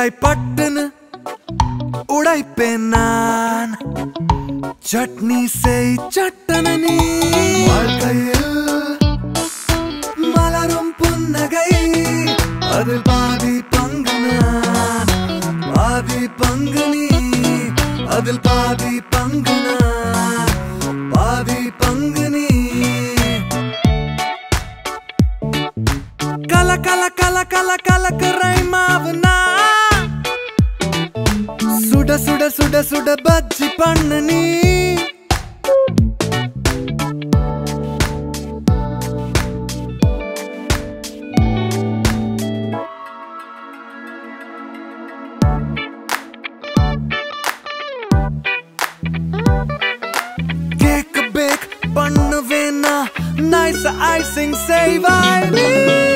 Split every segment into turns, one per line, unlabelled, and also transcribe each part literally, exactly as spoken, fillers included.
தேங்காய் பட்டுன்னு உடைப்பேன் நான் சட்னி செய் சட்டன நீ வாழ்க்கையில் மலரும் புன்னகை அதில் பாதி பங்கு நான் பாதி பங்கு நீ அதில் பாதி பங்கு நான் பாதி பங்கு நீ கல கல கல கல கலக்கரை மாவுனா சுட சுட சுட சுட பஜ்ஜி பண்ணு நீ கேக் பேக் பண்ணுவேனா நைஸ் ஐசிங் செய்வாய் நீ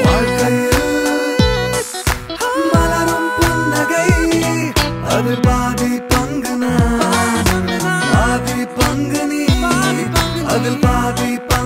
மலரும் புன்னகை அதில் பாதி பங்கு நான் பாதி பங்கு நீ அதில் பாதி